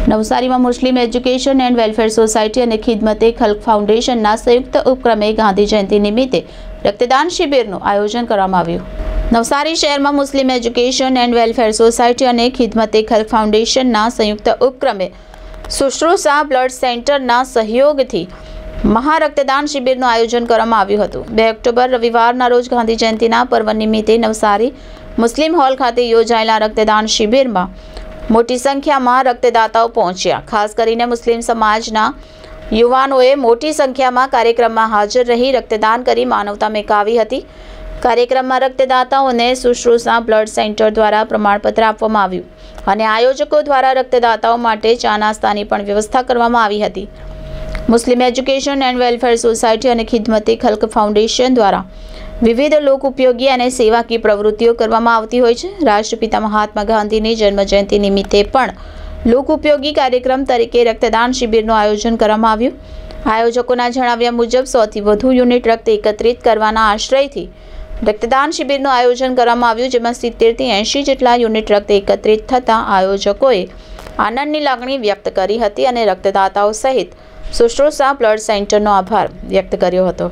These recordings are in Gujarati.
નવસારીમાં Muslim Education and Welfare Society અને ખિદમતે ખલ્ક ફાઉન્ડેશનના સંયુક્ત ઉપક્રમે ગાંધી જયંતિ નિમિત્તે રક્તદાન શિબિરનું આયોજન કરવામાં આવ્યું। નવસારી શહેરમાં Muslim Education and Welfare Society અને ખિદમતે ખલ્ક ફાઉન્ડેશનના સંયુક્ત ઉપક્રમે શુશ્રુષા બ્લડ સેન્ટરના સહયોગથી મહારક્તદાન શિબિરનું આયોજન કરવામાં આવ્યું હતું। 2 ઓક્ટોબર રવિવારના રોજ ગાંધી જયંતિના પર્વ નિમિત્તે નવસારી મુસ્લિમ હોલ ખાતે યોજાયેલા રક્તદાન શિબિરમાં મોટી સંખ્યામાં રક્તદાતાઓ પહોંચ્યા। ખાસ કરીને મુસ્લિમ સમાજના યુવાનોએ મોટી સંખ્યામાં કાર્યક્રમમાં હાજર રહી રક્તદાન કરી માનવતા મેકાવી હતી। કાર્યક્રમમાં રક્તદાતાઓને શુશ્રુષા બ્લડ સેન્ટર દ્વારા પ્રમાણપત્ર આપવામાં આવ્યું અને આયોજકો દ્વારા રક્તદાતાઓ માટે ચા નાસ્તાની પણ વ્યવસ્થા કરવામાં આવી હતી। Muslim Education and Welfare Society અને ખિદમતે ખલ્ક ફાઉન્ડેશન દ્વારા વિવિધ લોક ઉપયોગી અને સેવાકીય પ્રવૃત્તિઓ કરવામાં આવતી હોય છે। રાષ્ટ્રપિતા મહાત્મા ગાંધીની જન્મજયંતિ નિમિત્તે પણ લોક ઉપયોગી કાર્યક્રમ તરીકે રક્તદાન શિબિરનું આયોજન કરવામાં આવ્યું। આયોજકોના જણાવ્યા મુજબ 100થી વધુ યુનિટ રક્ત એકત્રિત કરવાના આશ્રયથી રક્તદાન શિબિરનું આયોજન કરવામાં આવ્યું, જેમાં 70થી 80 જેટલા યુનિટ રક્ત એકત્રિત થતાં આયોજકોએ આનંદની લાગણી વ્યક્ત કરી હતી અને રક્તદાતાઓ સહિત શુશ્રુષા બ્લડ સેન્ટરનો આભાર વ્યક્ત કર્યો હતો।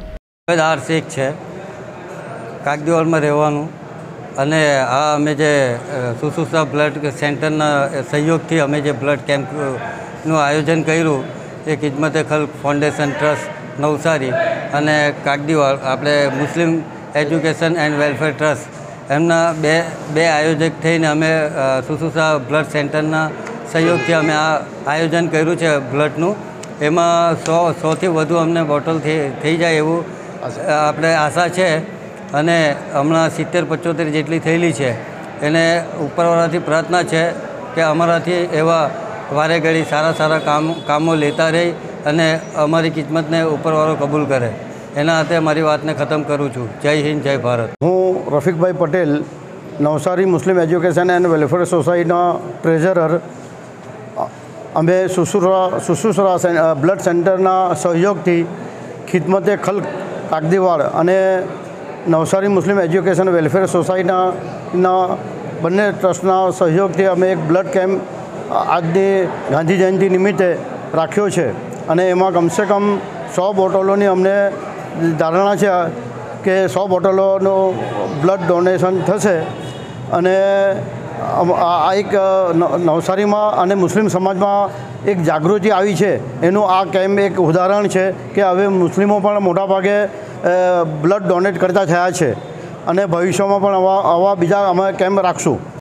કાગદીવાલમાં રહેવાનું અને આ અમે જે શુશ્રુષા બ્લડ સેન્ટરના સહયોગથી અમે જે બ્લડ કેમ્પનું આયોજન કર્યું એ ખિદમતે ખલ્ક ફાઉન્ડેશન ટ્રસ્ટ નવસારી અને કાગદીવાલ આપણે Muslim Education and Welfare Trust એમના બે આયોજક થઈને અમે શુશ્રુષા બ્લડ સેન્ટરના સહયોગથી અમે આ આયોજન કર્યું છે બ્લડનું। એમાં 100થી વધુ અમને બોટલ થઈ જાય એવું આપણે આશા છે અને હમણાં 70-75 જેટલી થયેલી છે। એને ઉપરવાળાથી પ્રાર્થના છે કે અમારાથી એવા વારે ઘડી સારા કામો લેતા રહી અને અમારી કિસ્મતને ઉપરવાળો કબૂલ કરે। એના હાથે મારી વાતને ખતમ કરું છું। જય હિન્દ, જય ભારત। હું Rafikbhai Patel, Navsari Muslim Education and Welfare સોસાયટીના ટ્રેઝરર। અમે શુશ્રુષા બ્લડ સેન્ટરના સહયોગથી ખિદમતે ખલ્ક કાગદીવાલ અને નવસારી મુસ્લિમ એજ્યુકેશન વેલફેર સોસાયટીના બંને ટ્રસ્ટના સહયોગથી અમે એક બ્લડ કેમ્પ આજની ગાંધી જયંતિ નિમિત્તે રાખ્યો છે અને એમાં કમસે કમ 100 બોટલોની અમને ધારણા છે કે 100 બોટલોનું બ્લડ ડોનેશન થશે અને આ એક નવસારીમાં અને મુસ્લિમ સમાજમાં એક જાગૃતિ આવી છે એનું આ કેમ્પ એક ઉદાહરણ છે કે હવે મુસ્લિમો પણ મોટાભાગે બ્લડ ડોનેટ કરતા થયા છે અને ભવિષ્યમાં પણ આવા બીજા અમે કેમ્પ રાખશું।